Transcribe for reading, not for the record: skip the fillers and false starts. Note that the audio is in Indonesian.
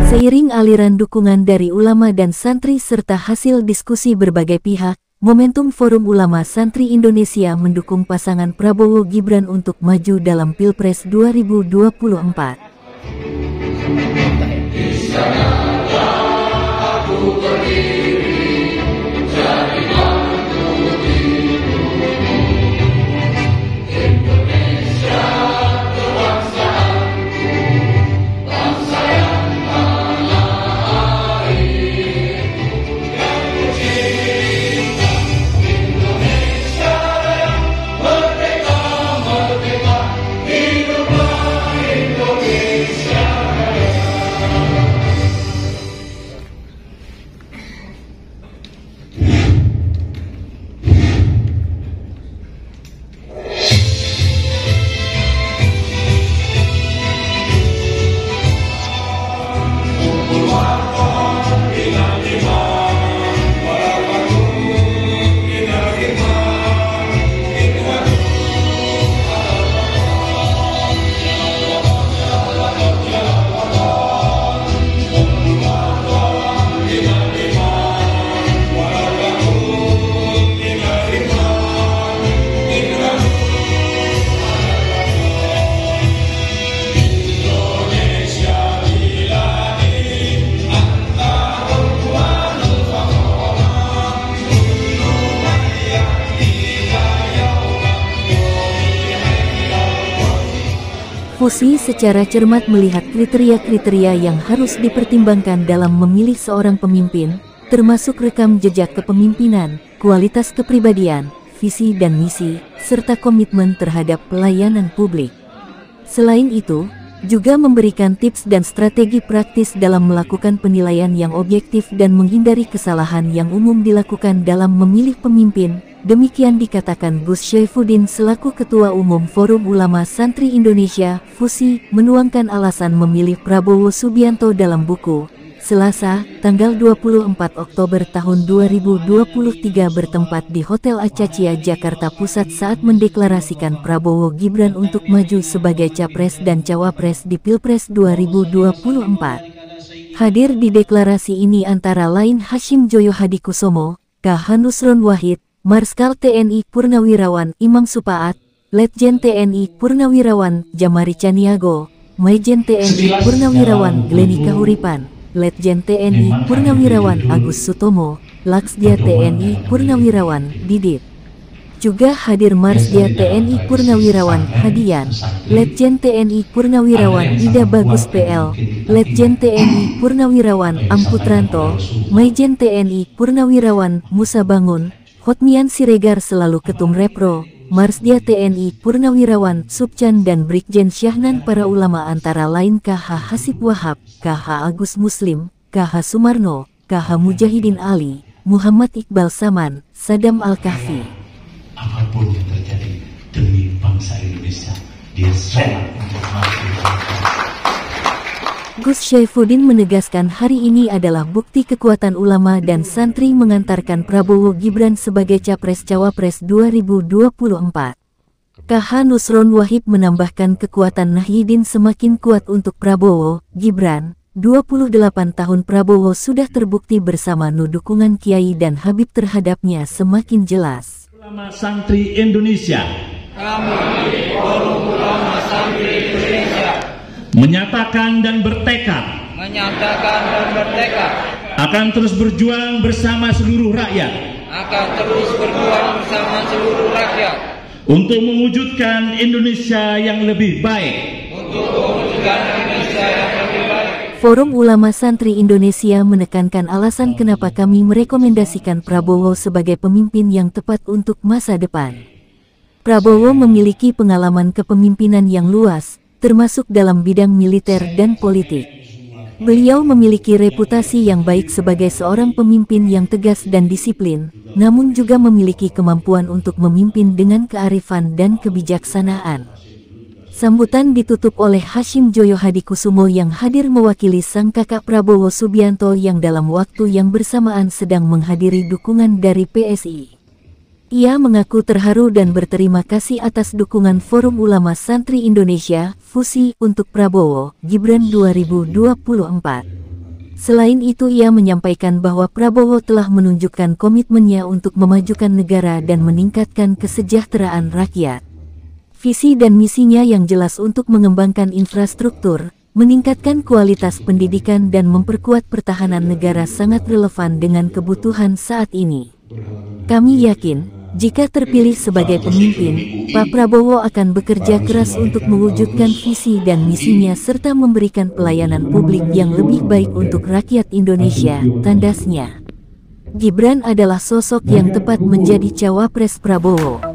Seiring aliran dukungan dari ulama dan santri serta hasil diskusi berbagai pihak, momentum Forum Ulama Santri Indonesia mendukung pasangan Prabowo Gibran untuk maju dalam Pilpres 2024. FUSI secara cermat melihat kriteria-kriteria yang harus dipertimbangkan dalam memilih seorang pemimpin, termasuk rekam jejak kepemimpinan, kualitas kepribadian, visi dan misi, serta komitmen terhadap pelayanan publik. Selain itu, juga memberikan tips dan strategi praktis dalam melakukan penilaian yang objektif dan menghindari kesalahan yang umum dilakukan dalam memilih pemimpin. Demikian dikatakan Gus Syaifuddin selaku Ketua Umum Forum Ulama Santri Indonesia, FUSI, menuangkan alasan memilih Prabowo Subianto dalam buku Selasa, tanggal 24 Oktober tahun 2023 bertempat di Hotel Acacia, Jakarta Pusat saat mendeklarasikan Prabowo Gibran untuk maju sebagai Capres dan Cawapres di Pilpres 2024. Hadir di deklarasi ini antara lain Hashim Joyo Hadikusumo, KH Nusron Wahid, Marskal TNI Purnawirawan Imam Supaat, Letjen TNI Purnawirawan Jamari Caniago, Maijen TNI Purnawirawan Gleni Kahuripan, Letjen TNI Purnawirawan Agus Sutomo, Laksdia TNI Purnawirawan Didit. Juga hadir Marsdia TNI Purnawirawan Hadian, Letjen TNI Purnawirawan Ida Bagus PL, Letjen TNI Purnawirawan Amputranto, Maijen TNI Purnawirawan Musa Bangun, Hotmian Siregar selalu Ketum Repro, Marsdia TNI Purnawirawan Subcan dan Brigjen Syahnan. Para ulama antara lain KH Hasib Wahab, KH Agus Muslim, KH Sumarno, KH Mujahidin Ali, Muhammad Iqbal Saman, Sadam Al-Kahfi. Apapun yang terjadi demi bangsa Indonesia, dia rela untuk maju. Gus Syaifuddin menegaskan hari ini adalah bukti kekuatan ulama dan santri mengantarkan Prabowo Gibran sebagai Capres-Cawapres 2024. KH Nusron Wahid menambahkan kekuatan Nahdien semakin kuat untuk Prabowo Gibran. 28 tahun Prabowo sudah terbukti bersama dukungan Kiai dan Habib terhadapnya semakin jelas. Ulama Santri Indonesia. Kami, Forum Ulama Santri Indonesia, menyatakan dan bertekad akan terus berjuang bersama seluruh rakyat untuk mewujudkan Indonesia yang lebih baik. Forum Ulama Santri Indonesia menekankan alasan kenapa kami merekomendasikan Prabowo sebagai pemimpin yang tepat untuk masa depan. Prabowo memiliki pengalaman kepemimpinan yang luas, termasuk dalam bidang militer dan politik. Beliau memiliki reputasi yang baik sebagai seorang pemimpin yang tegas dan disiplin, namun juga memiliki kemampuan untuk memimpin dengan kearifan dan kebijaksanaan. Sambutan ditutup oleh Hashim Joyo Hadikusumo yang hadir mewakili sang kakak Prabowo Subianto yang dalam waktu yang bersamaan sedang menghadiri dukungan dari PSI. Ia mengaku terharu dan berterima kasih atas dukungan Forum Ulama Santri Indonesia, FUSI, untuk Prabowo Gibran 2024. Selain itu ia menyampaikan bahwa Prabowo telah menunjukkan komitmennya untuk memajukan negara dan meningkatkan kesejahteraan rakyat. Visi dan misinya yang jelas untuk mengembangkan infrastruktur, meningkatkan kualitas pendidikan dan memperkuat pertahanan negara sangat relevan dengan kebutuhan saat ini. Kami yakin, jika terpilih sebagai pemimpin, Pak Prabowo akan bekerja keras untuk mewujudkan visi dan misinya serta memberikan pelayanan publik yang lebih baik untuk rakyat Indonesia, tandasnya. Gibran adalah sosok yang tepat menjadi cawapres Prabowo.